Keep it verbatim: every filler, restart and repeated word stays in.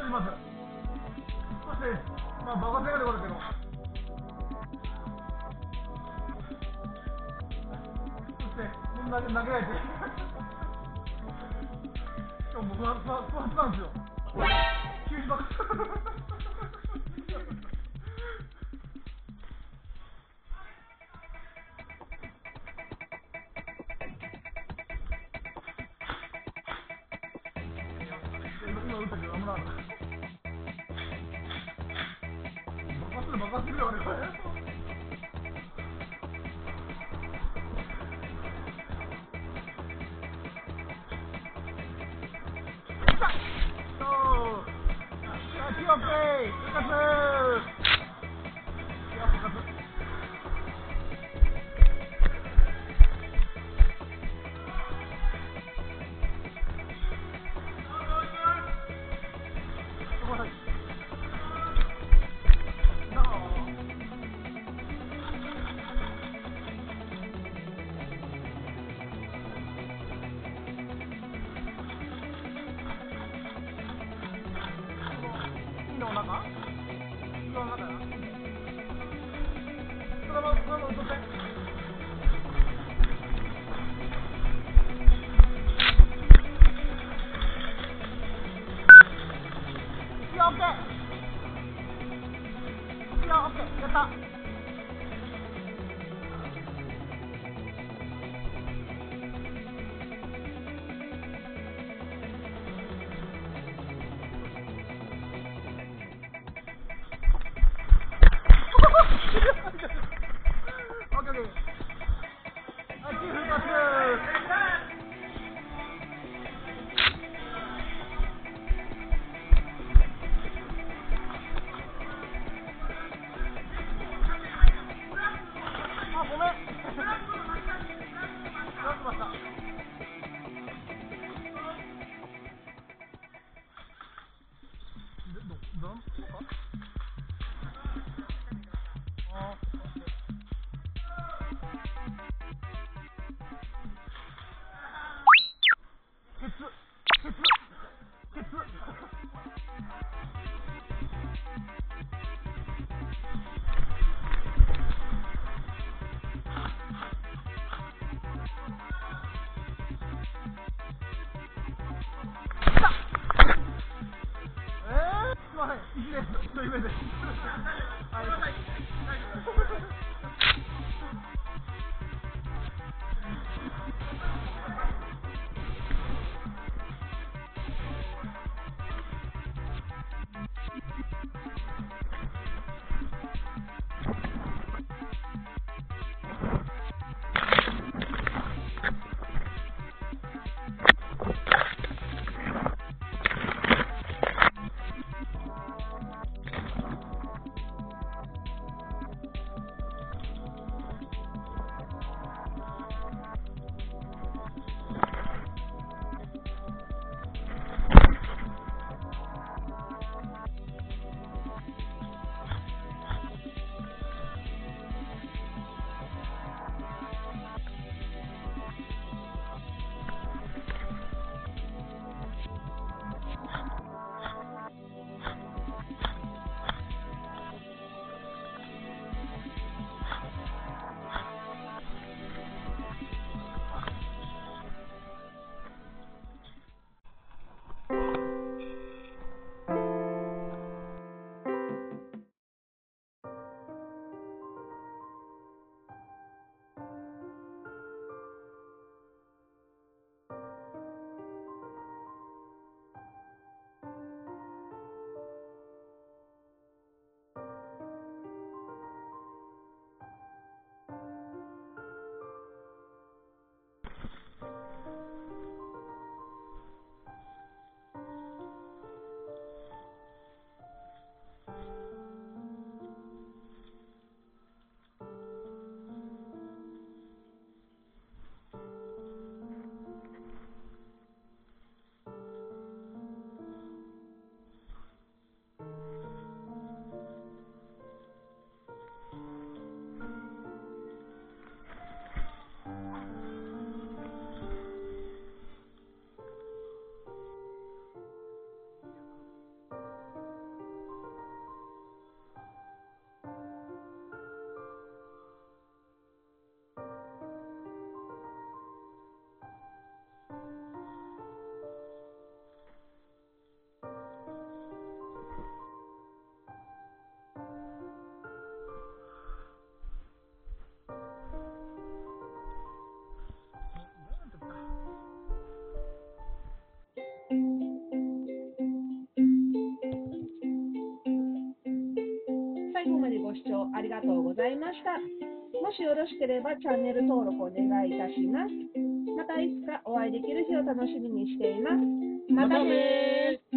します。そして、まあ、バカせがでござるけど。そして、もう投げ、投げられて。しかも、僕は、不発なんですよ。急に爆発。今打ったけど、あんまなかった。爆発する、爆発するよ、あれ、これ。オッケー、復活。いや、復活。ごめんなさい。なあ。井の中？井の中やな。そのまま、そのまま取って。いや、オッケー。いや、オッケー。やった。オッケーオッケー。あ、チーフ復活。あ、ごめん。どうしました。ど、ど、どこか？あー。ケツ、ケツ、ケツ。来た。えー、すみません。一です。一人目です。はい。 最後までご視聴ありがとうございました。もしよろしければチャンネル登録お願いいたします。またいつかお会いできる日を楽しみにしています。またねー。